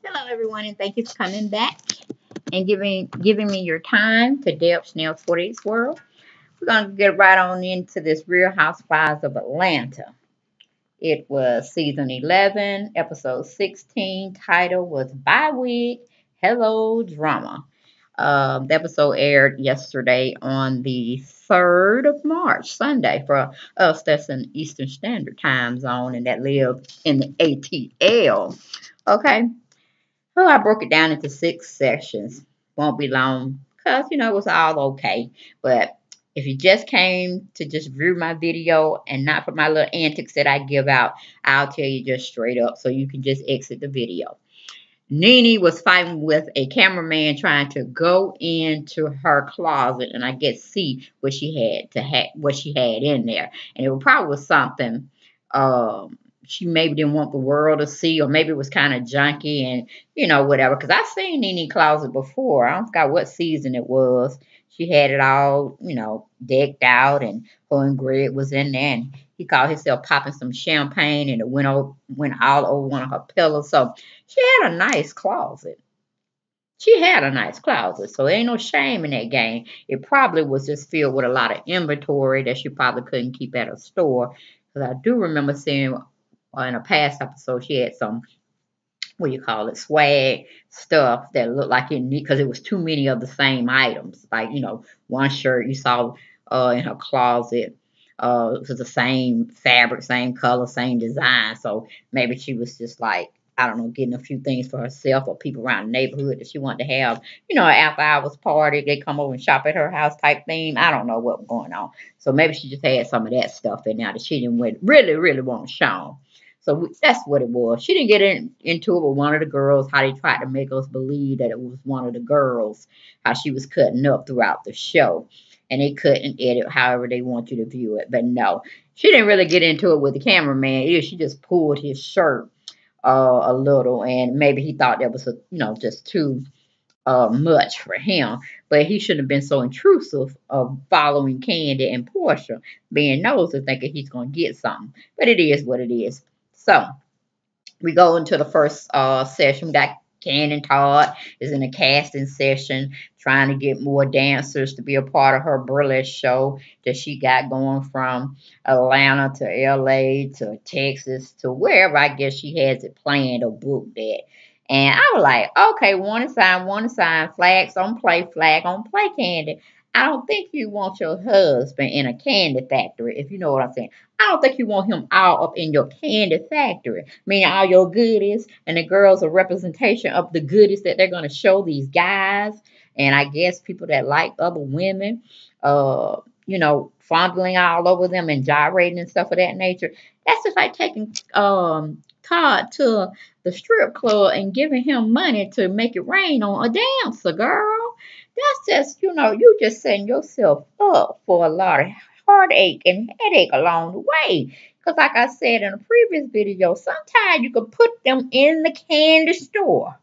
Hello, everyone, and thank you for coming back and giving me your time to delve Snail 40's world. We're gonna get right on into this Real Housewives of Atlanta. It was season 11, episode 16. Title was Bye Week. Hello Drama. The episode aired yesterday on the 3rd of March, Sunday, for us that's in Eastern Standard Time Zone and that live in the ATL. Okay. Oh, I broke it down into 6 sessions. Won't be long because, it was all okay. But if you just came to just view my video and not for my little antics that I give out, I'll tell you just straight up so you can just exit the video. Nene was fighting with a cameraman trying to go into her closet and I guess see what what she had in there. And it probably was something she maybe didn't want the world to see, or maybe it was kind of junky and whatever. Because I've seen Nene closet before. I don't forget what season it was. She had it all, decked out, and her and Greg was in there, and he called himself popping some champagne, and it went all over one of her pillows. So she had a nice closet. She had a nice closet, so there ain't no shame in that game. It probably was just filled with a lot of inventory that she probably couldn't keep at a store. Because I do remember seeing in a past episode she had some, what do you call it, swag stuff that looked like it need, because it was too many of the same items. Like, one shirt you saw in her closet. It was the same fabric, same color, same design. So maybe she was just like, I don't know, getting a few things for herself or people around the neighborhood that she wanted to have, after hours party. They come over and shop at her house type thing. I don't know what was going on. So maybe she just had some of that stuff in there that she didn't really want shown. So that's what it was. She didn't get into it with one of the girls, how they tried to make us believe that it was one of the girls, how she was cutting up throughout the show. And they couldn't edit however they want you to view it. But no, she didn't really get into it with the cameraman. Either she just pulled his shirt a little, and maybe he thought that was, just too much for him. But he shouldn't have been so intrusive of following Candy and Portia, being nosy, thinking he's going to get something. But it is what it is. So we go into the first session. We got Ken and Todd is in a casting session trying to get more dancers to be a part of her burlesque show that she got going from Atlanta to LA to Texas to wherever I guess she has it planned or booked at. And I was like, okay, one sign, flags on play, flag on play, Candy. I don't think you want your husband in a candy factory, if you know what I'm saying. I don't think you want him all up in your candy factory, meaning all your goodies, and the girls a representation of the goodies that they're going to show these guys, and I guess people that like other women, fondling all over them and gyrating and stuff of that nature. That's just like taking Todd to the strip club and giving him money to make it rain on a dancer, girl. That's just, you just setting yourself up for a lot of heartache and headache along the way. Because like I said in a previous video, sometimes you can put them in the candy store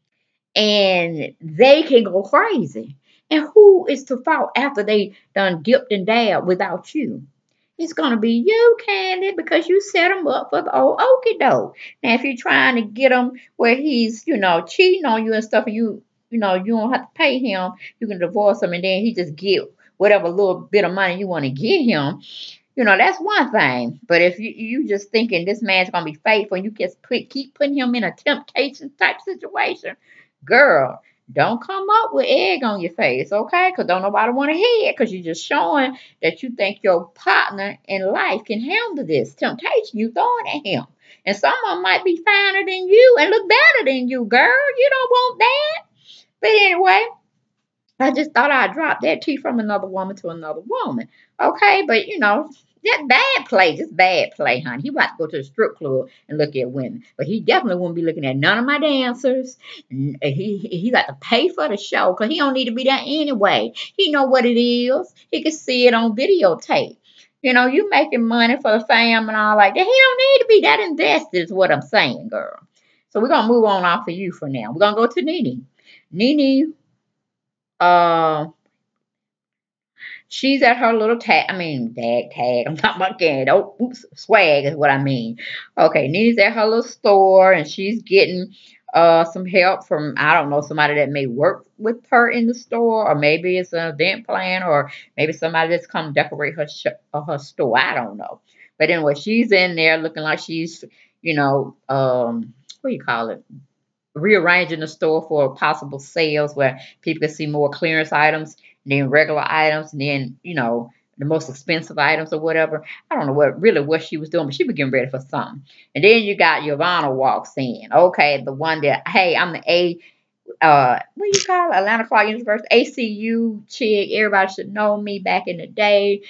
and they can go crazy. And who is to fault after they done dipped and dabbed without you? It's going to be you, Candy, because you set him up for the old okie doke. Now, if you're trying to get him where he's, cheating on you and stuff, and you don't have to pay him, you can divorce him, and then he just get whatever little bit of money you want to get him. That's one thing. But if you just thinking this man's going to be faithful, and you just keep putting him in a temptation type situation, girl, don't come up with egg on your face, okay? Because don't nobody want to hear it, because you're just showing that you think your partner in life can handle this temptation you throwing at him. And someone might be finer than you and look better than you, girl. You don't want that. But anyway, I just thought I'd drop that tea from another woman to another woman. Okay, but that's bad play. Just bad play, honey. He about to go to the strip club and look at women. But he definitely won't be looking at none of my dancers. He got to pay for the show because he don't need to be there anyway. He know what it is. He can see it on videotape. You making money for the fam and all like that. He don't need to be that invested is what I'm saying, girl. So we're going to move on off of you for now. We're going to go to Nene. Nene, uh, she's at her little tag. I'm talking about Candy. Oh, oops, swag is what I mean. Okay, Nene's at her little store and she's getting some help from, I don't know, somebody that may work with her in the store, or maybe it's an event planner, or maybe somebody that's come decorate her store. I don't know. But anyway, she's in there looking like she's, what do you call it? Rearranging the store for possible sales where people can see more clearance items than regular items, and then the most expensive items or whatever. I don't know what she was doing, but she was getting ready for something. And then you got Yvonne walks in. Okay, the one that, hey, I'm the what do you call it? Atlanta Clark University ACU chick. Everybody should know me back in the day.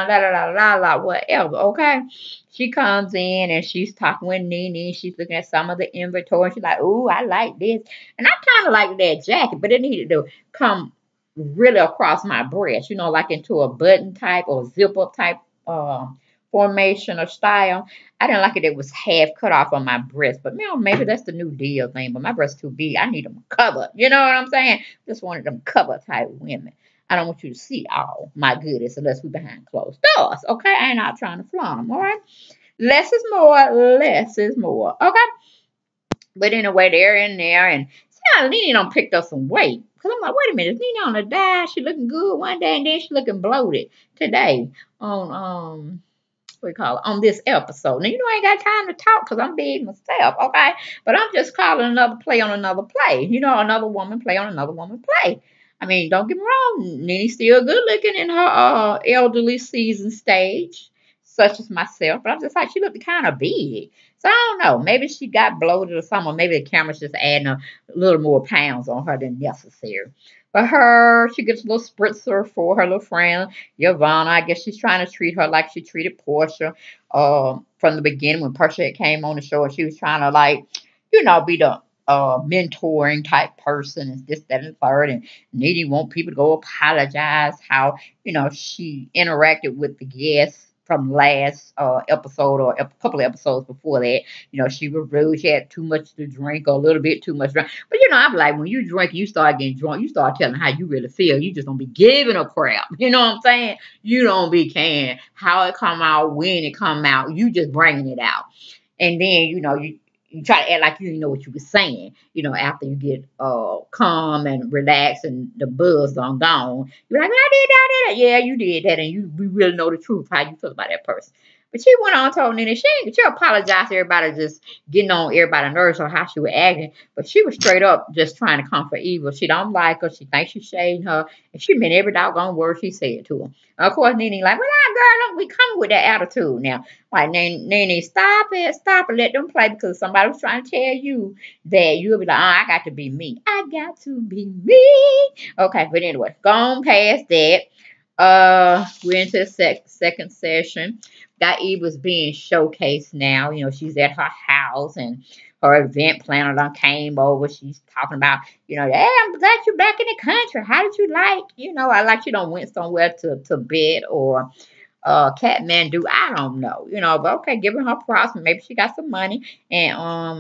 Whatever. Okay. She comes in and she's talking with Nene. She's looking at some of the inventory. She's like, "Ooh, I like this," and I kind of like that jacket, but it needed to come really across my breast. Like into a button type or zip up type formation or style. I didn't like it was half cut off on my breast, but maybe that's the new deal thing. But my breast's too big. I need them covered. You know what I'm saying? Just wanted them cover type women. I don't want you to see all my goodies unless we behind closed doors. Okay? I ain't not trying to flaunt them. All right? Less is more. Less is more. Okay? But anyway, they're in there, and see how Nene done picked up some weight. Because I'm like, wait a minute, is Nene on the diet? She looking good one day, and then she looking bloated today on what we call it, on this episode. Now, I ain't got time to talk because I'm big myself, okay? But I'm just calling another play on another play. Another woman play on another woman play. I mean, don't get me wrong, Nene's still good looking in her elderly season stage, such as myself. But I'm just like, she looked kind of big. So I don't know. Maybe she got bloated or something. Or maybe the camera's just adding a little more pounds on her than necessary. But her, she gets a little spritzer for her little friend, Yvonne. I guess she's trying to treat her like she treated Portia from the beginning when Portia came on the show. And she was trying to, like, be the mentoring type person and this, that, and the third. And Needy want people to go apologize how, she interacted with the guests from last episode or a couple of episodes before that. She was rude. She had too much to drink or a little bit too much drink. But I'm like, when you drink, you start getting drunk, you start telling how you really feel. You just don't be giving a crap. You know what I'm saying? You don't be caring how it come out, when it come out. You just bringing it out. And then, you try to act like you didn't know what you were saying, after you get calm and relaxed and the buzz on gone. You're like, I did that. Yeah, you did that, and we really know the truth, how you feel about that person. But she went on told Nene she apologized to everybody just getting on everybody's nerves or how she was acting. But she was straight up just trying to comfort Eva. She don't like her. She thinks she's shading her. And she meant every doggone word she said to her. Of course, Nene like, well, girl, don't be coming with that attitude now. Like, Nene, stop it, let them play because somebody was trying to tell you that you'll be like, I got to be me. I got to be me. Okay, but anyway, gone past that. We're into the second session. That Eve was being showcased now. She's at her house and her event planner done came over. She's talking about, hey, I'm glad you're back in the country. How did you like, I like you don't went somewhere to bed or Kathmandu. I don't know, but okay, giving her props. Maybe she got some money and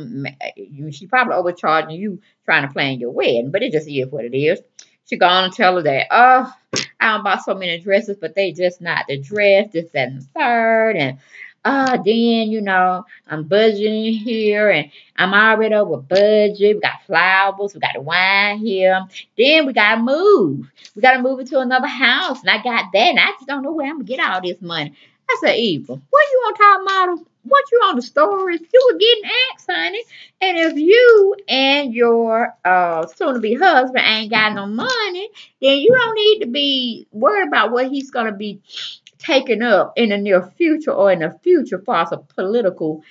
she probably overcharging you trying to plan your wedding, but it just is what it is. She gonna tell her that, I don't buy so many dresses, but they just not the dress, this, that, and the third. And then, I'm budgeting here and I'm already over budget. We got flowers, we got the wine here. Then we gotta move. We gotta move into another house. And I got that, and I just don't know where I'm gonna get all this money. I said, Eva, what you on top model? What you on the stories? You were getting asked, honey. And if you and your soon-to-be husband ain't got no money, then you don't need to be worried about what he's going to be taking up in the near future or in the future for a political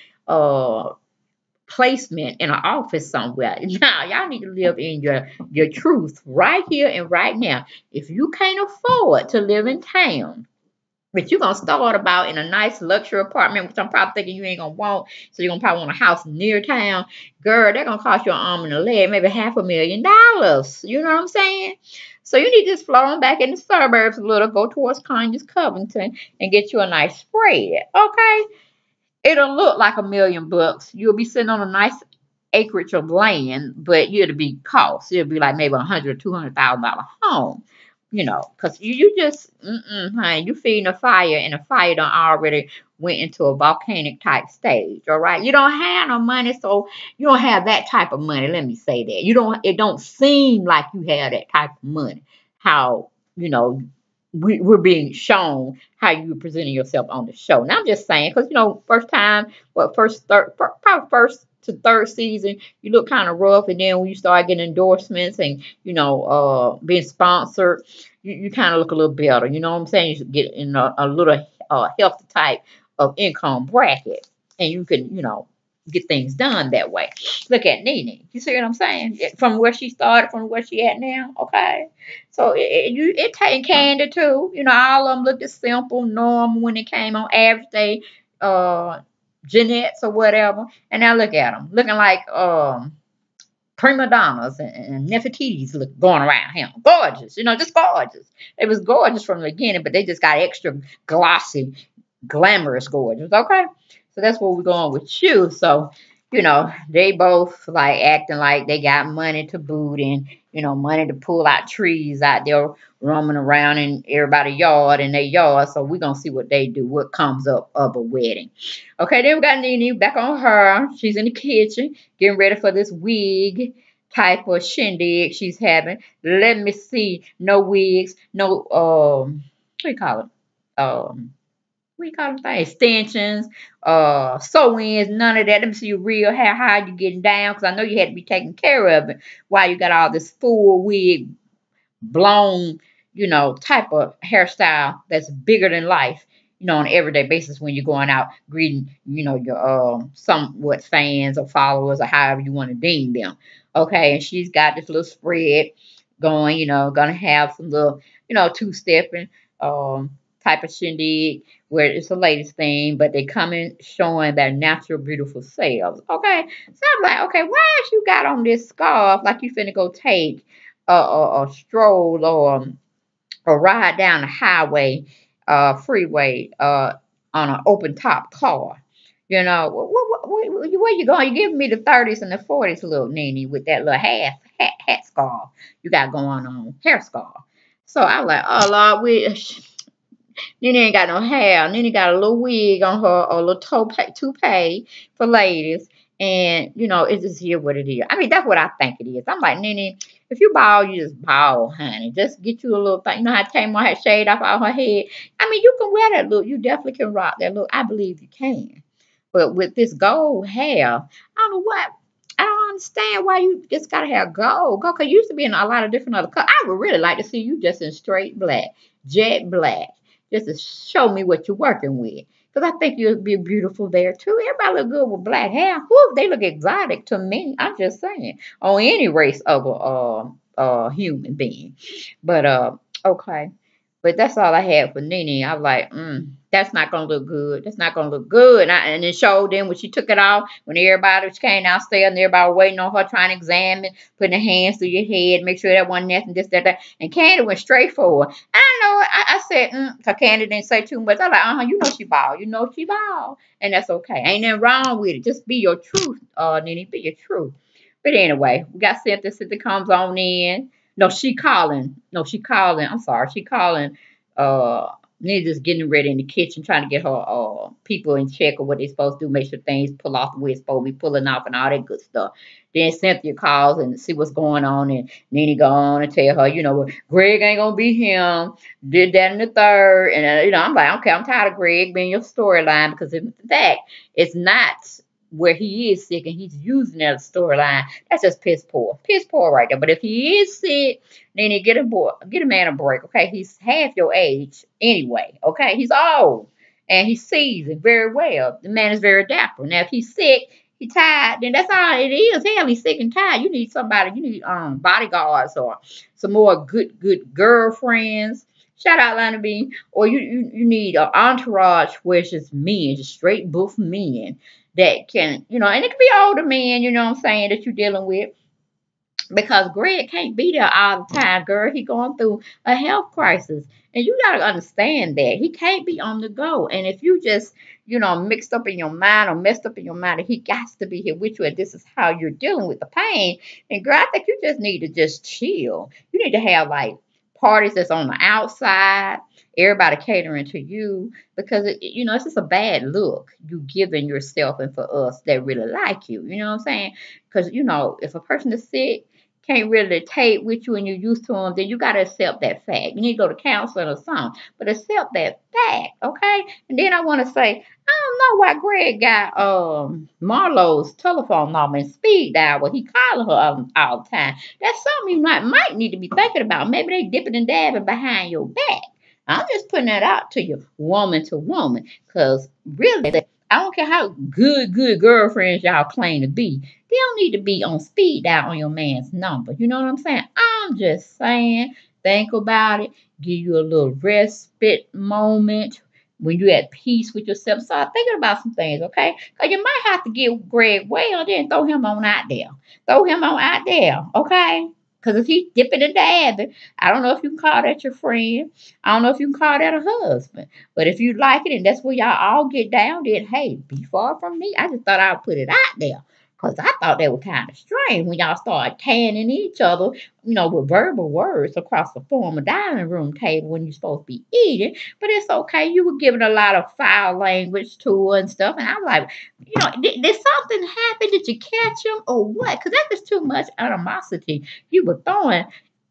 placement in an office somewhere. Now, y'all need to live in your truth right here and right now. If you can't afford to live in town, but you're going to start about in a nice luxury apartment, which I'm probably thinking you ain't going to want. So you're going to probably want a house near town. Girl, they're going to cost you an arm and a leg, maybe $500,000. You know what I'm saying? So you need to just flow on back in the suburbs a little, go towards Conyers, Covington, and get you a nice spread. Okay? It'll look like $1,000,000. You'll be sitting on a nice acreage of land, but it'll be cost. It'll be like maybe $100,000 or $200,000 home. because you just, honey, you feeding a fire, and the fire done already went into a volcanic type stage, all right? You don't have no money, so you don't have that type of money. Let me say that. It don't seem like you have that type of money. How, we're being shown how you presenting yourself on the show. Now I'm just saying, because first time, probably first to third season, you look kind of rough, and then when you start getting endorsements and being sponsored, you kind of look a little better. You know what I'm saying? You should get in a little healthy type of income bracket, and you can get things done that way. Look at Nene. You see what I'm saying? From where she started, from where she at now. Okay, so it taking Candy too. All of them looked simple, normal when it came on average day, Jeanette's or whatever. And now look at them, looking like prima donnas and Nefertiti's look going around him. Gorgeous, just gorgeous. It was gorgeous from the beginning, but they just got extra glossy, glamorous gorgeous. Okay, so that's where we're going with you. So they both like acting like they got money to boot, and money to pull out trees out there roaming around in everybody's yard and their yard. So we're gonna see what they do, what comes up of a wedding. Okay, then we got Nene back on her. She's in the kitchen getting ready for this wig type of shindig she's having. Let me see. No wigs, no what do you call it? We call them things, extensions, sew-ins, none of that. Let me see your real hair, how you getting down, because I know you had to be taking care of it while you got all this full wig, blown, type of hairstyle that's bigger than life, on an everyday basis when you're going out greeting, your somewhat fans or followers or however you want to deem them. Okay, and she's got this little spread going, gonna have some little, two-stepping type of shindig where it's the latest thing, but they come in showing their natural, beautiful selves. Okay, so I'm like, okay, why is you got on this scarf like you finna go take a stroll or ride down the highway, freeway, on an open top car? Where you going? You giving me the 30s and the 40s, little Nene, with that little hat scarf you got going on, hair scarf. So I was like, oh Lord, Nene ain't got no hair. Nene got a little wig on her, or a little toupee for ladies. And, it's just here what it is. I mean, that's what I think it is. I'm like, Nene, if you bald, you just bald, honey. Just get you a little thing. You know how Tamar had shade off all her head? I mean, you can wear that look. You definitely can rock that look. I believe you can. But with this gold hair, I don't know what. I don't understand why you just gotta have gold. Gold, cause you used to be in a lot of different other colors. I would really like to see you just in straight black, jet black, just to show me what you're working with. Because I think you'll be beautiful there too. Everybody look good with black hair. Whew, they look exotic to me. I'm just saying, on any race of a human being. But okay. But that's all I had for Nene. I was like, that's not gonna look good. That's not gonna look good. And it showed them when she took it off, when everybody came downstairs and everybody waiting on her trying to examine, putting their hands through your head, make sure that wasn't nothing, this, that. And Candy went straight forward. I know I said, because Candy didn't say too much. I was like, she bald. She bald. And that's okay. Ain't nothing wrong with it. Just be your truth, Nene. Be your truth. But anyway, we got Cynthia. Cynthia comes on in. No, she calling. No, she calling. I'm sorry. She calling. Nina's getting ready in the kitchen, trying to get her people in check or what they're supposed to do, make sure things pull off the way it's supposed to be pulling off and all that good stuff. Then Cynthia calls and see what's going on, and Nene go on and tell her, Greg ain't gonna be him. Did that in the third, and I'm like, okay, I'm tired of Greg being your storyline, because in fact, it's not where he is sick and he's using that storyline. That's just piss poor right there. But if he is sick, then you get a man a break. Okay, he's half your age anyway. Okay, he's old and he sees it very well. The man is very dapper. Now if he's sick, he's tired, then that's all it is. Hell, he's sick and tired. You need somebody. You need bodyguards or some more good girlfriends. Shout out Lana B. Or you need an entourage where it's just men, just straight buff men that can, and it could be older men, what I'm saying, that you're dealing with. Because Greg can't be there all the time, girl. He going through a health crisis. And you got to understand that. He can't be on the go. And if you just, mixed up in your mind or messed up in your mind, he got to be here with you, and this is how you're dealing with the pain. And girl, I think you just need to just chill. You need to have like parties that's on the outside, everybody catering to you because it's just a bad look. You giving yourself and for us that really like you. You know what I'm saying? Because if a person is sick, can't really take with you and you're used to them, then you got to accept that fact. You need to go to counseling or something, but accept that fact, okay? And then I want to say, I don't know why Greg got Marlo's telephone number and speed dial where he calling her all the time. That's something you might need to be thinking about. Maybe they dipping and dabbing behind your back. I'm just putting that out to you, woman to woman, because really, I don't care how good girlfriends y'all claim to be. They don't need to be on speed dial on your man's number. You know what I'm saying? I'm just saying, think about it, give you a little respite moment when you're at peace with yourself. Start thinking about some things, okay? Because you might have to get Greg well, then throw him on out there. Throw him on out there, okay? Because if he's dipping and dabbing, I don't know if you can call that your friend. I don't know if you can call that a husband. But if you like it and that's where y'all all get down, then hey, be far from me. I just thought I'd put it out there. Because I thought that was kind of strange when y'all started tanning each other, with verbal words across the former dining room table when you're supposed to be eating. But it's okay. You were giving a lot of foul language to her and stuff. And I'm like, did something happen? Did you catch him or what? Because that was too much animosity you were throwing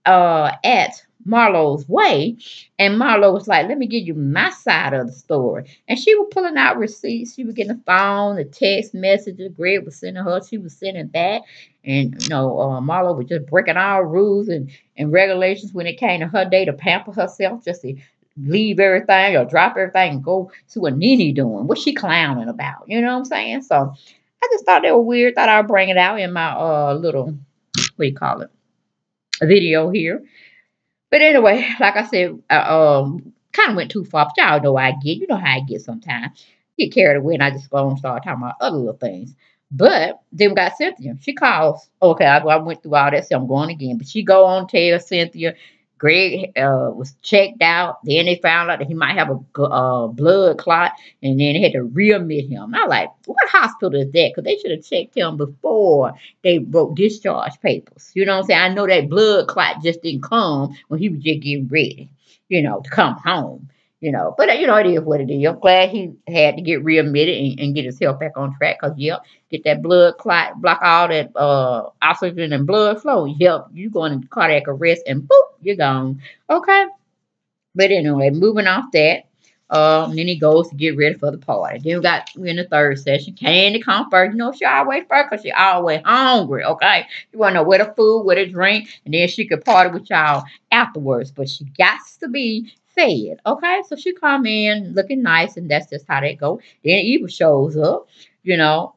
at Marlo's way. And Marlo was like, let me give you my side of the story. And she was pulling out receipts. She was getting the phone, the text messages. Greg was sending her. She was sending back. And, Marlo was just breaking all rules and regulations when it came to her day to pamper herself, just to leave everything or drop everything and go see what Nene doing. What's she clowning about? You know what I'm saying? So I just thought they were weird. Thought I'd bring it out in my little, what do you call it, video here. But anyway, like I said, kind of went too far. But y'all know how I get. You know how I get sometimes. Get carried away, and I just go and start talking about other little things. But then we got Cynthia. She calls. Okay, I went through all that, so I'm going again. But she go on tell Cynthia Greg was checked out. Then they found out that he might have a blood clot, and then they had to readmit him. I like, what hospital is that? Because they should have checked him before they wrote discharge papers. You know what I'm saying? I know that blood clot just didn't come when he was just getting ready, to come home. But it is what it is. I'm glad he had to get readmitted and get his health back on track. Cause get that blood clot, block all that oxygen and blood flow. Yep, you going into cardiac arrest and boop, you're gone. Okay. But anyway, moving off that. Then he goes to get ready for the party. Then we're in the third session. Candy come first. She always first because she always hungry, okay? She want to know where the food, where the drink, and then she could party with y'all afterwards. But she got to be fed, okay? So she come in looking nice, and that's just how that go. Then Eva shows up, you know.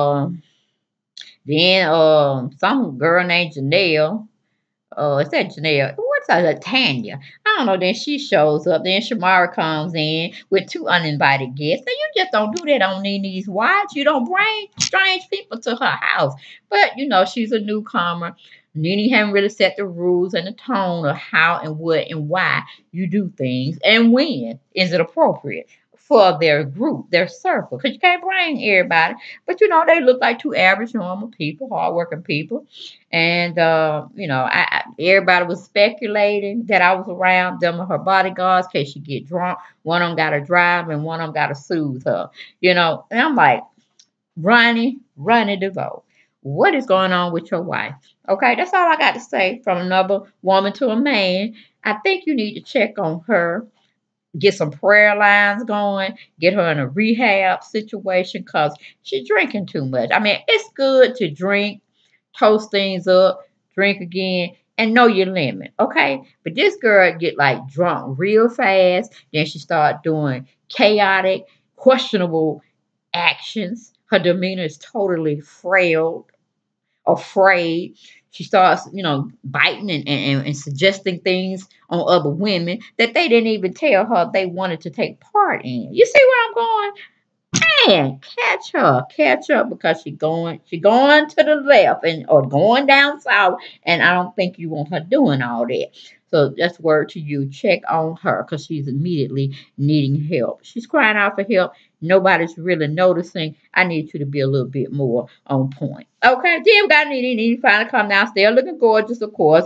Then some girl named Janelle. Is that Janelle? What's that? Tanya. I don't know. Then she shows up. Then Shamara comes in with two uninvited guests. Now, you just don't do that on Nene's watch. You don't bring strange people to her house. But, she's a newcomer. Nene haven't really set the rules and the tone of how and what and why you do things and when is it appropriate for their group, their circle. Because you can't bring everybody. But, they look like two average, normal people, hardworking people. And everybody was speculating that I was around them or her bodyguards in case she get drunk. One of them got to drive and one of them got to soothe her. And I'm like, Ronnie DeVoe, what is going on with your wife? Okay, that's all I got to say from another woman to a man. I think you need to check on her, get some prayer lines going, get her in a rehab situation because she's drinking too much. I mean, it's good to drink, toast things up, drink again, and know your limit, okay? But this girl get like drunk real fast. Then she start doing chaotic, questionable actions. Her demeanor is totally frail, afraid. She starts, biting and suggesting things on other women that they didn't even tell her they wanted to take part in. You see where I'm going? Man, catch her because she going to the left or going down south, and I don't think you want her doing all that. So that's word to you. Check on her because she's immediately needing help. She's crying out for help. Nobody's really noticing. I need you to be a little bit more on point. Okay, then we got Nene. Nene finally come downstairs looking gorgeous, of course.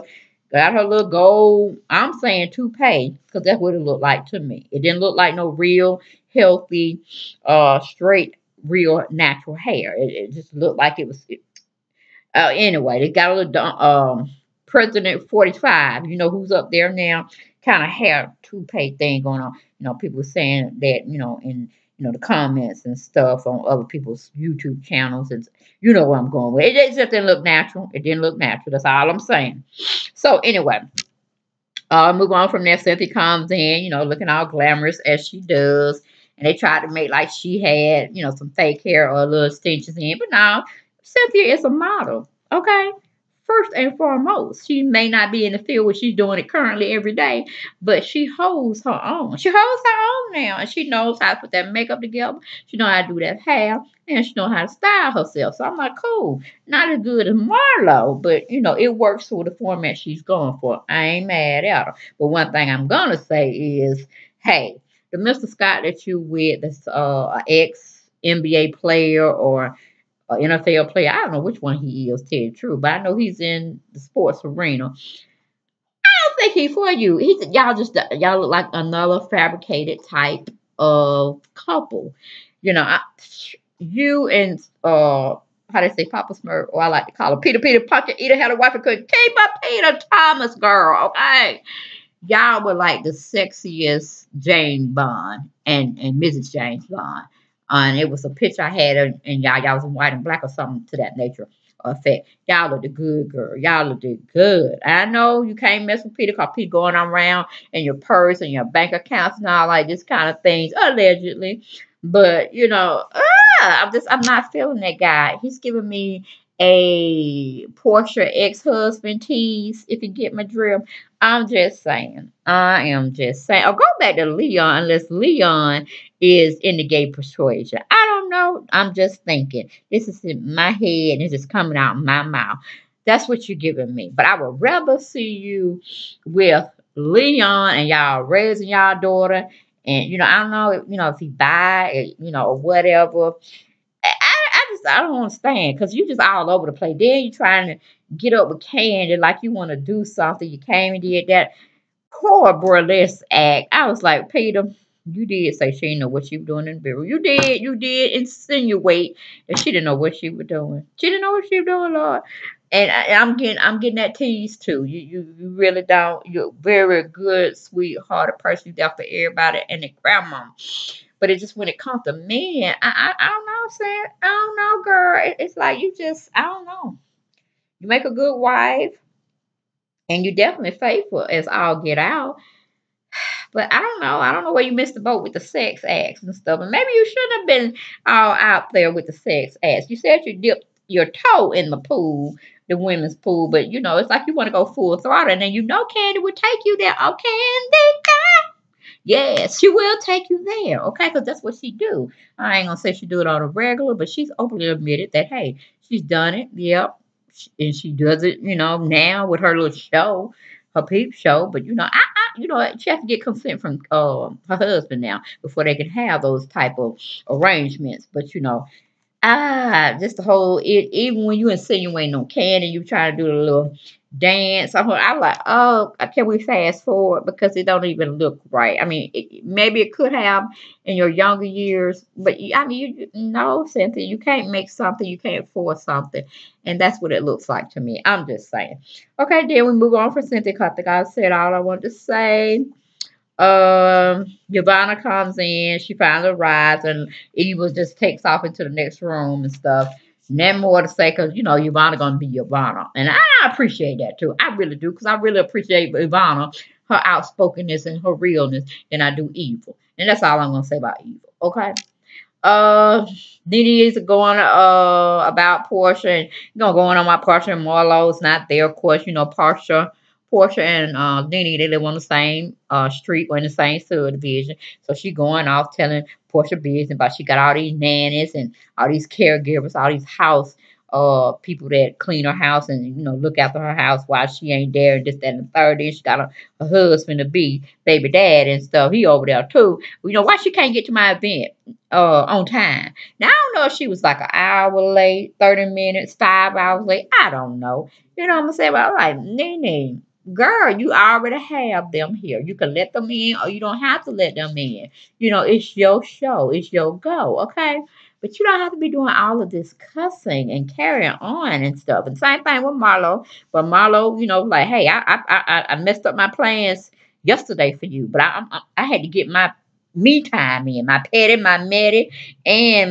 Got her little gold, I'm saying toupee, because that's what it looked like to me. It didn't look like no real healthy, straight, real natural hair. It just looked like it was. Anyway, they got a little President 45. You know who's up there now? Kind of hair toupee thing going on. You know, people saying that. In the comments and stuff on other people's YouTube channels, and you know where I'm going with it. It just didn't look natural. It didn't look natural. That's all I'm saying. So anyway, move on from there. Cynthia comes in, looking all glamorous as she does. And they tried to make like she had, some fake hair or little stitches in. But now, Cynthia is a model. Okay. First and foremost, she may not be in the field where she's doing it currently every day, but she holds her own. She holds her own now, and she knows how to put that makeup together. She knows how to do that hair, and she knows how to style herself. So I'm like, cool. Not as good as Marlo, but it works for the format she's going for. I ain't mad at her. But one thing I'm gonna say is, hey, the Mr. Scott that you with, that's an ex NBA player or an NFL player. I don't know which one he is, tell you the truth, but I know he's in the sports arena. I don't think he's for you. Y'all look like another fabricated type of couple. You know, I, you and how they say Papa Smurf, or I like to call him Peter Pumpkin Eater, had a wife and couldn't keep up Peter Thomas girl. Okay, y'all were like the sexiest James Bond and Mrs. James Bond. And it was a picture I had, and y'all was in white and black or something to that nature or effect. Y'all looked good, girl. Y'all looked good. I know you can't mess with Peter because Peter going around in your purse and your bank accounts and all like this kind of things, allegedly. But I'm not feeling that guy. He's giving me a Portia ex-husband tease, if you get my drift. I'm just saying. I am just saying. Or go back to Leon unless Leon is in the gay persuasion. I don't know. I'm just thinking. This is in my head and it's just coming out my mouth. That's what you're giving me. But I would rather see you with Leon and y'all raising y'all daughter. And I don't know, if he died, or whatever. I don't understand because you just all over the place. Then you trying to get up with Candy like you want to do something. You came and did that poor burlesque act. I was like, Peter, you did say she didn't know what she was doing in the bedroom. You did insinuate that she didn't know what she was doing. She didn't know what she was doing, Lord. And I'm getting that tease too. You really don't. You're a very good, sweethearted person. You there for everybody and their grandma. But it just when it comes to men, I don't know, saying I don't know, girl. It's like you just I don't know. You make a good wife, and you definitely faithful as all get out. But I don't know. I don't know where you missed the boat with the sex acts and stuff. And maybe you shouldn't have been all out there with the sex acts. You said you dipped your toe in the pool, the women's pool, but it's like you want to go full throttle, and then Candy would take you there. Oh, Candy, yes, she will take you there, okay? Because that's what she do. I ain't gonna say she do it on a regular, but she's openly admitted that hey, she's done it. Yep, and she does it, now with her little show, her peep show. But she has to get consent from her husband now before they can have those type of arrangements. But just the whole it. Even when you insinuating on Candy, you trying to do a little dance. I'm like, oh, can we fast forward because it don't even look right. I mean, maybe it could have in your younger years, but I mean, you know, Cynthia, you can't make something, you can't force something, and that's what it looks like to me. I'm just saying. Okay, then we move on from Cynthia. I think I said all I wanted to say. Yvonne comes in, she finally arrives, and Eva just takes off into the next room and stuff. Nothing more to say because Yvonne gonna be Yvonne, and I appreciate that too. I really do because I really appreciate Yvonne, her outspokenness and her realness, than I do Evil, and that's all I'm gonna say about Evil. Okay. Didi is going about Portia and going on my Portia and Marlo's not there. Of course, Portia and Dini, they live on the same street or in the same subdivision. So she going off telling Portia business about she got all these nannies and all these caregivers, all these house people that clean her house and look after her house while she ain't there and this, that, and the third. Then she got a husband to be baby dad and stuff. He over there too. Why she can't get to my event on time? Now I don't know if she was like an hour late, 30 minutes, 5 hours late. I don't know. You know what I'm saying? But I'm like, Nene. girl, you already have them here. You can let them in or you don't have to let them in. You know, it's your show. It's your go, okay? But you don't have to be doing all of this cussing and carrying on and stuff. And same thing with Marlo. But Marlo, you know, like, hey, I messed up my plans yesterday for you, but I had to get my me time in, my petty, my meddy, and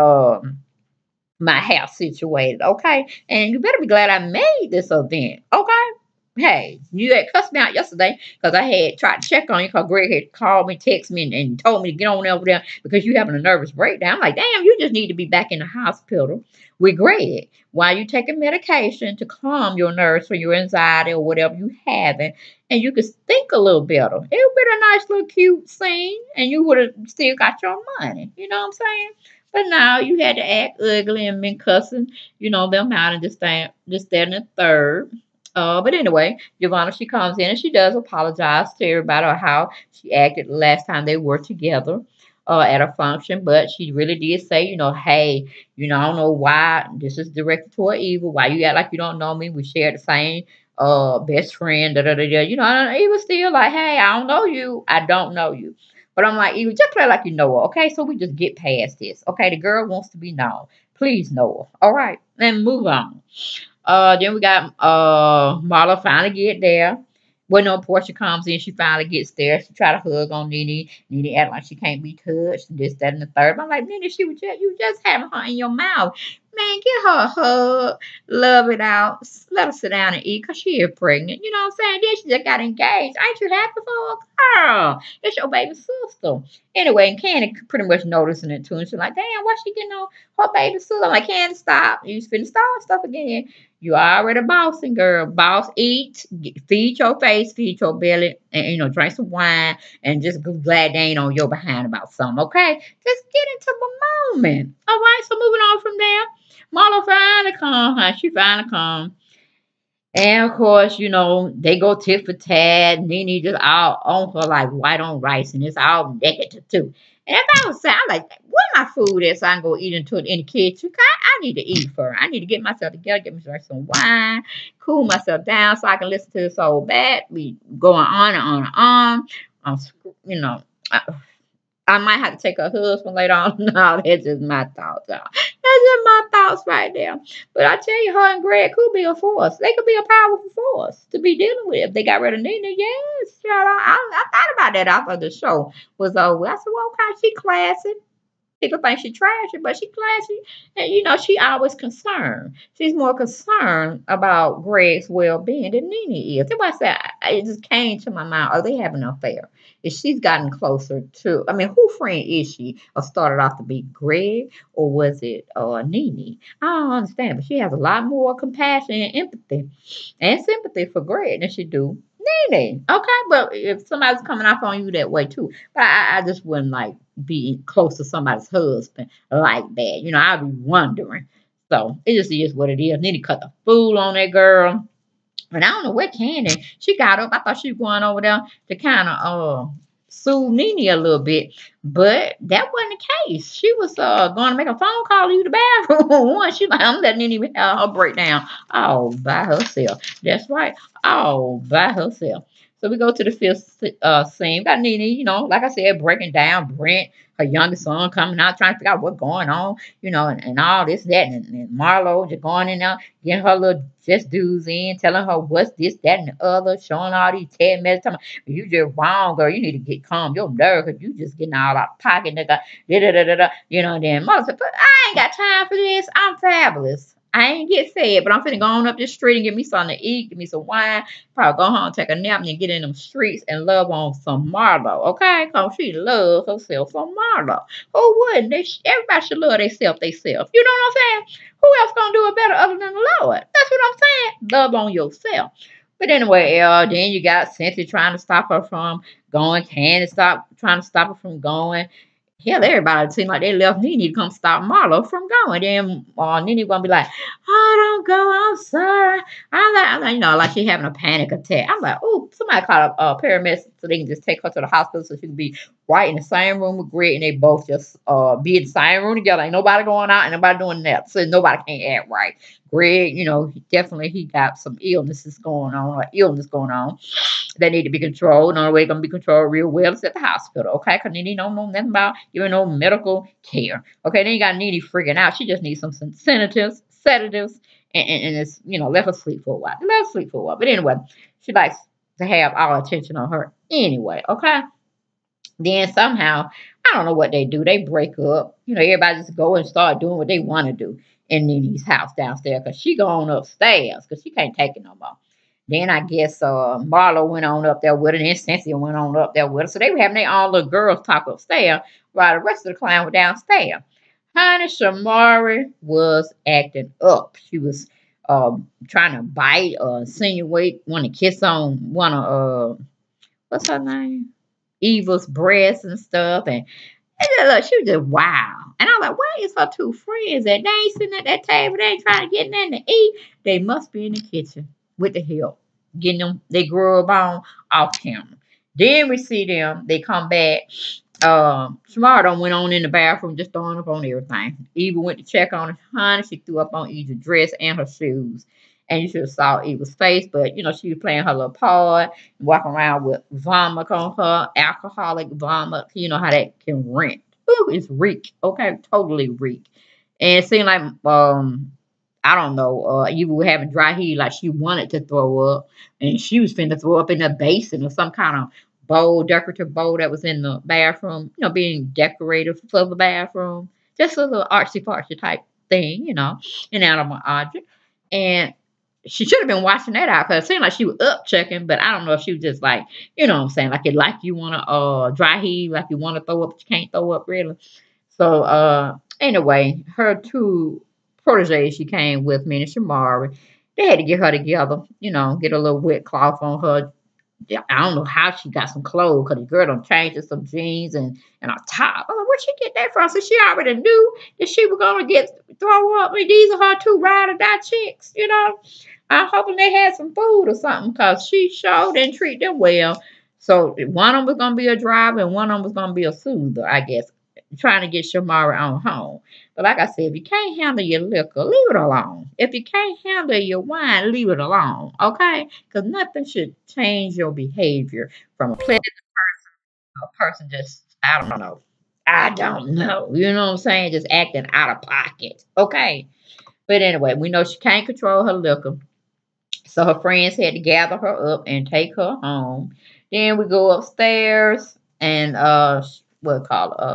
my house situated, okay? And you better be glad I made this event, okay? Hey, you had cussed me out yesterday because I had tried to check on you because Greg had called me, texted me, and told me to get on over there because you having a nervous breakdown. I'm like, damn, you just need to be back in the hospital with Greg while you taking medication to calm your nerves for your anxiety or whatever you having, and you could think a little better. It would have been a nice little cute scene, and you would have still got your money. You know what I'm saying? But now you had to act ugly and been cussing, you know, them out and just that, and the third. But anyway, Giovanna, she comes in and she does apologize to everybody on how she acted the last time they were together at a function. But she really did say, you know, hey, you know, I don't know why this is directed toward Eva. Why you act like you don't know me? We share the same best friend. Da da da da. You know, and Eva still like, hey, I don't know you. I don't know you. But I'm like, Eva, just play like you know her, okay? So we just get past this, okay? The girl wants to be known. Please know her, all right? And move on. Then we got Marla finally get there. When no Portia comes in, she finally gets there. She try to hug on Nene. Nene act like she can't be touched. This, that, and the third. I'm like, Nene, she was just you just having her in your mouth. Man, get her a hug, love it out, let her sit down and eat, cause she is pregnant. You know what I'm saying? Then she just got engaged. Ain't you happy for her? Girl, it's your baby sister. Anyway, and Candy pretty much noticing it too. And she's like, damn, why she getting on her baby sister? I'm like, Candy, stop. You finna start stuff again. You already bossing, girl. Boss, eat, feed your face, feed your belly, and you know, drink some wine, and just be glad they ain't on your behind about something, okay? Just get into the moment. All right, so moving on from there. Marlo finally come, huh? She finally come. And of course, you know, they go tit for tat. Nene just all on her like white on rice, and it's all negative too. And if I was saying, I'm like, where my food is, so I can go eat in the kitchen. I need to eat first. I need to get myself together, get myself some wine, cool myself down, so I can listen to this old bat. We going on and on and on. You know, I might have to take her husband later on. No, that's just my thoughts. Y'all. That's just my thoughts right there. But I tell you, her and Greg could be a force. They could be a powerful force to be dealing with. If they got rid of Nina, yes. Child, I thought about that after the show was over. I said, well, okay, she classy. People think she trashy, but she classy. And you know, she always concerned. She's more concerned about Greg's well-being than Nene is. That's why I said it just came to my mind. Are they having an affair? If she's gotten closer to, I mean, who friend is she? Or started off to be Greg, or was it Nene? I don't understand, but she has a lot more compassion and empathy and sympathy for Greg than she do Nene. Okay, but if somebody's coming off on you that way too, but I just wouldn't like be close to somebody's husband like that. You know, I'd be wondering. So it just is what it is. Need to cut the fool on that girl. And I don't know what Candy. She got up. I thought she was going over there to kind of soothe Nene a little bit. But that wasn't the case. She was going to make a phone call to you the bathroom. One, she like, I'm letting Nene have her breakdown all by herself. That's right. All by herself. So we go to the fifth scene. Got Nene, you know, like I said, breaking down Brent, her youngest son, coming out, trying to figure out what's going on, you know, and all this, that, and Marlo just going in there, getting her little just dudes in, telling her what's this, that, and the other, showing all these text messages. Telling her, you just wrong, girl. You need to get calm. Your nerve, because you just getting all out of pocket, nigga. Da, da, da, da, da. You know, and then Mother said, but I ain't got time for this. I'm fabulous. I ain't get fed, but I'm finna go on up this street and get me something to eat, get me some wine, probably go home, take a nap, and then get in them streets and love on some Marlo, okay? Because she loves herself some Marlo. Who wouldn't? Everybody should love themselves. You know what I'm saying? Who else gonna do it better other than the Lord? That's what I'm saying. Love on yourself. But anyway, then you got Cynthia trying to stop her from going. Candy stop trying to stop her from going. Hell, everybody seemed like they left Nene to come stop Marlo from going. Then Nene gonna be like, "Oh, don't go. I'm sorry." I'm like, like she having a panic attack. I'm like, "Oh, somebody call a paramedic so they can just take her to the hospital so she can be right in the same room with Greg, and they both just be in the same room together. Ain't nobody going out, and nobody doing that, so nobody can't act right. Greg, he got some illness going on. They need to be controlled. The only way going to be controlled real well is at the hospital, okay? Because Nene don't know nothing about giving no medical care, okay? Then you got Nene freaking out. She just needs some sedatives, and it's, let her sleep for a while. Let her sleep for a while. But anyway, she likes to have all attention on her anyway, okay? Then somehow, I don't know what they do. They break up. Everybody just go and start doing what they want to do in Nene's house downstairs because she going upstairs because she can't take it no more. Then I guess Marlo went on up there with her, and Cynthia went on up there with her. So they were having their own little girls talk upstairs while the rest of the clown were downstairs. Honey, Shamari was acting up. She was trying to bite or insinuate, want to kiss on one of, what's her name? Eva's breasts and stuff. And then, look, she was just wow. And I'm like, where is her two friends at? They ain't sitting at that table. They ain't trying to get nothing to eat. They must be in the kitchen with the help. Getting them, they grub on off camera. Then we see them. They come back. Shamara went on in the bathroom just throwing up on everything. Eva went to check on her. Honey, she threw up on Eva's dress and her shoes. And you should have saw Eva's face, but she was playing her little part, walking around with vomit on her, alcoholic vomit. You know how that can rent. Ooh, it's reek. Okay, totally reek. And it seemed like I don't know, Eva was having dry heat, like she wanted to throw up, and she was finna throw up in a basin or some kind of bowl, decorative bowl that was in the bathroom, being decorative for the bathroom. Just a little artsy fartsy type thing, an animal object. And she should have been washing that out because it seemed like she was up checking, but I don't know if she was just like, what I'm saying, like you want to dry heave, like you want to throw up, but you can't throw up really. So anyway, her two proteges she came with me and Shamari, they had to get her together, get a little wet cloth on her. Yeah, I don't know how she got some clothes because the girl done changed to some jeans and a top. I'm like, where'd she get that from? So she already knew that she was gonna throw up. I mean, these are her two ride or die chicks. I'm hoping they had some food or something because she sure didn't treat them well. So one of them was gonna be a driver and one of them was gonna be a soother, I guess, trying to get Shamara on home. But like I said, if you can't handle your liquor, leave it alone. If you can't handle your wine, leave it alone. Okay? Because nothing should change your behavior from a pleasant person just, I don't know. I don't know. You know what I'm saying? Just acting out of pocket. Okay? But anyway, we know she can't control her liquor. So her friends had to gather her up and take her home. Then we go upstairs and what call it?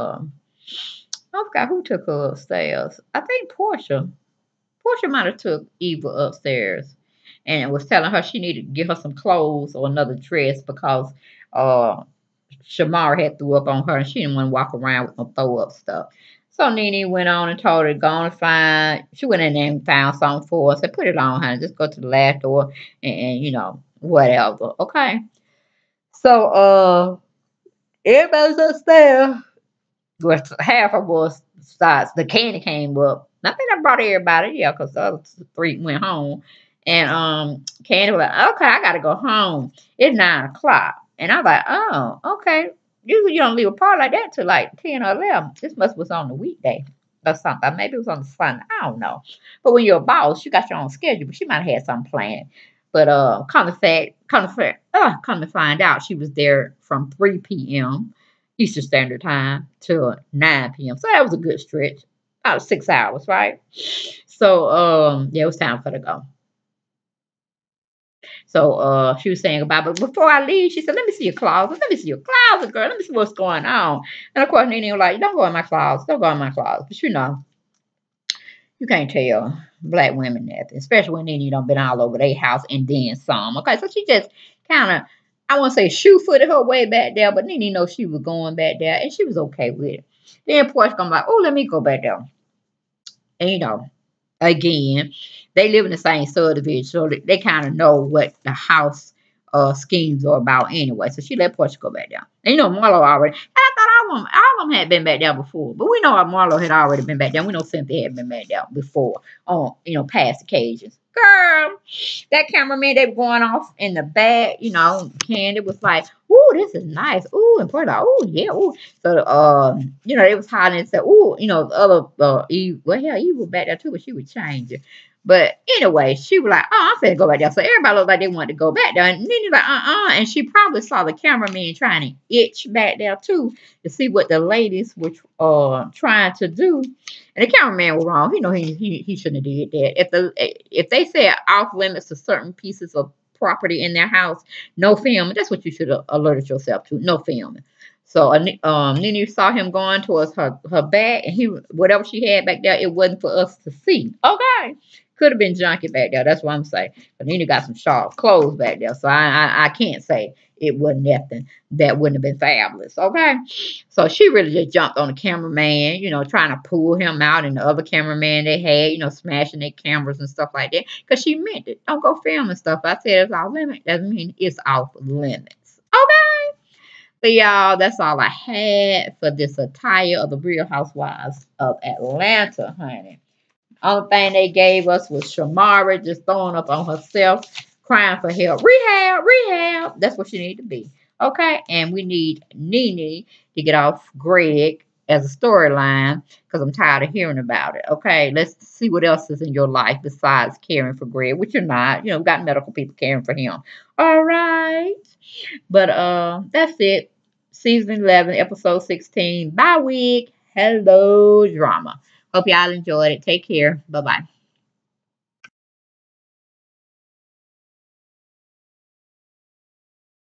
I forgot who took her upstairs. I think Portia. Portia might have took Eva upstairs and was telling her she needed to get her some clothes or another dress because uh Shamar had threw up on her and she didn't want to walk around with no throw up stuff. So Nene went on and told her to go and find. She went in there and found something for us and put it on, honey. Just go to the last door and whatever. Okay. So everybody's upstairs. Well, half of us starts. The candy came up. I think I brought everybody, yeah, because the other three went home. And Candy was like, okay, I gotta go home. It's 9 o'clock. And I was like, oh, okay. Usually you don't leave a party like that till like 10 or 11. This must was on the weekday or something. Maybe it was on the Sunday. I don't know. But when you're a boss, you got your own schedule, but she might have had something planned. But come to find out, she was there from 3 p.m. Eastern Standard Time till 9 p.m. So that was a good stretch. About 6 hours, right? So yeah, it was time for her to go. So she was saying goodbye. But before I leave, she said, let me see your closet. Let me see your closet, girl. Let me see what's going on. And of course, Nene was like, don't go in my closet. Don't go in my closet. But you can't tell black women nothing, especially when Nene done been all over their house and then some. Okay, so she just kind of, I want to say shoe-footed her way back there, but Nene know she was going back there, and she was okay with it. Then Portia gonna be like, oh, let me go back there. And again, they live in the same subdivision, so they kind of know what the house schemes are about anyway. So she let Portia go back there. And Marlo already, I thought I them had been back there before. But we know Marlo had already been back there. We know Cynthia had been back there before on, past occasions. Girl, that cameraman, they were going off in the back, Candy was like, ooh, this is nice. Ooh, and Porter, ooh, yeah, ooh. So, they was hollering and said, ooh, the other, Eve, well, hell, Eve was back there too, but she would change it. But anyway, she was like, oh, I'm finna go back there. So everybody looked like they wanted to go back there. And Nene like, and she probably saw the cameraman trying to itch back there too to see what the ladies were trying to do. And the cameraman was wrong. He shouldn't have did that. If they said off limits to certain pieces of property in their house, no filming. That's what you should have alerted yourself to. No filming. So Nene saw him going towards her back, and whatever she had back there, it wasn't for us to see. Okay. Could have been junky back there. That's what I'm saying. But Nene got some sharp clothes back there. So I can't say it wasn't nothing that wouldn't have been fabulous. Okay. So she really just jumped on the cameraman, trying to pull him out, and the other cameraman they had, smashing their cameras and stuff like that. Because she meant it. Don't go filming stuff. I said it's off limits. Doesn't mean it's off limits. Okay. But y'all, that's all I had for this attire of the Real Housewives of Atlanta, honey. Only thing they gave us was Shamara just throwing up on herself, crying for help. Rehab, rehab. That's what she need to be. Okay? And we need Nene to get off Greg as a storyline because I'm tired of hearing about it. Okay? Let's see what else is in your life besides caring for Greg, which you're not. We've got medical people caring for him. All right. But that's it. Season 11, episode 16. Bye week. Hello, drama. Hope y'all enjoyed it. Take care. Bye-bye.